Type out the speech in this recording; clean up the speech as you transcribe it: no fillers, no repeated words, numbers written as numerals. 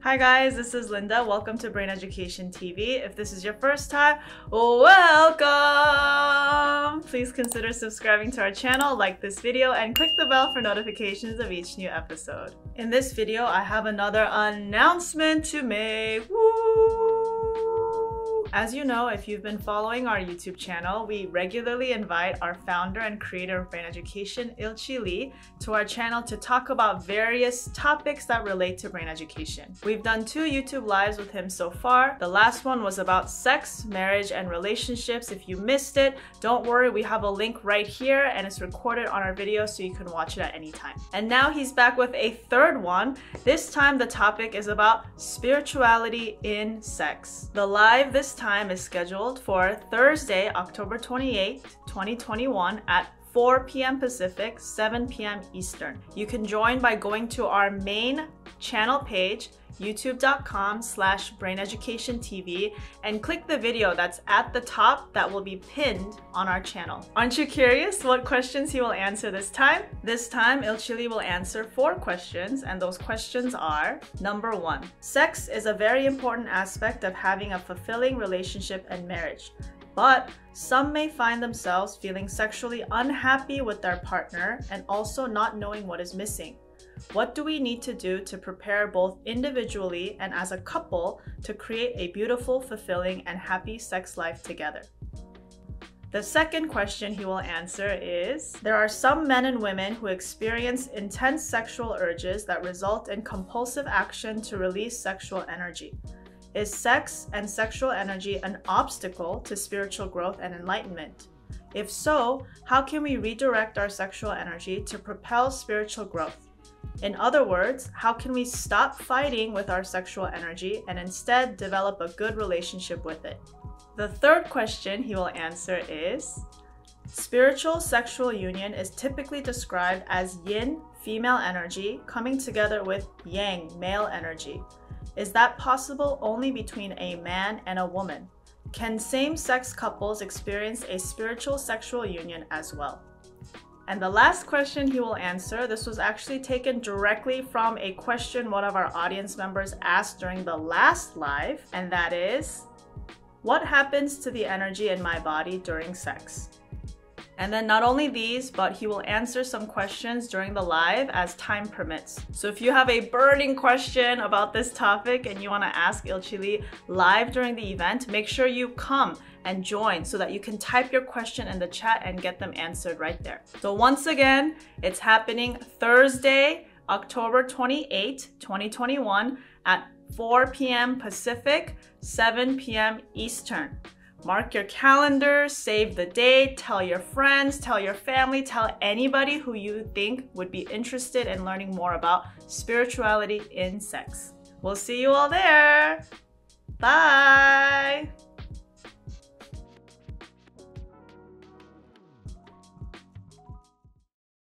Hi guys, this is Linda. Welcome to Brain Education TV. If this is your first time, welcome! Please consider subscribing to our channel, like this video, and click the bell for notifications of each new episode. In this video, I have another announcement to make. Woo! As you know, if you've been following our YouTube channel, we regularly invite our founder and creator of Brain Education, Ilchi to our channel to talk about various topics that relate to brain education. We've done 2 YouTube lives with him so far. The last one was about sex, marriage, and relationships. If you missed it, don't worry, we have a link right here and it's recorded on our video so you can watch it at any time. And now he's back with a third one. This time the topic is about spirituality in sex. The live this time is scheduled for Thursday, October 28th, 2021 at 4 p.m. Pacific, 7 p.m. Eastern. You can join by going to our main channel page, youtube.com/braineducationtv, and click the video that's at the top that will be pinned on our channel. Aren't you curious what questions he will answer this time? This time, Ilchi will answer 4 questions, and those questions are: number 1, sex is a very important aspect of having a fulfilling relationship and marriage. But some may find themselves feeling sexually unhappy with their partner and also not knowing what is missing. What do we need to do to prepare both individually and as a couple to create a beautiful, fulfilling, and happy sex life together? The second question he will answer is: there are some men and women who experience intense sexual urges that result in compulsive action to release sexual energy. Is sex and sexual energy an obstacle to spiritual growth and enlightenment? If so, how can we redirect our sexual energy to propel spiritual growth? In other words, how can we stop fighting with our sexual energy and instead develop a good relationship with it? The third question he will answer is: spiritual sexual union is typically described as yin, female energy, coming together with yang, male energy. Is that possible only between a man and a woman? Can same-sex couples experience a spiritual sexual union as well? And the last question he will answer, this was actually taken directly from a question one of our audience members asked during the last live, and that is: what happens to the energy in my body during sex? And then not only these, but he will answer some questions during the live as time permits. So if you have a burning question about this topic and you want to ask Ilchi live during the event, make sure you come and join so that you can type your question in the chat and get them answered right there. So once again, it's happening Thursday, October 28, 2021 at 4 p.m. Pacific, 7 p.m. Eastern. Mark your calendar, save the date, tell your friends, tell your family, tell anybody who you think would be interested in learning more about spirituality in sex. We'll see you all there. Bye!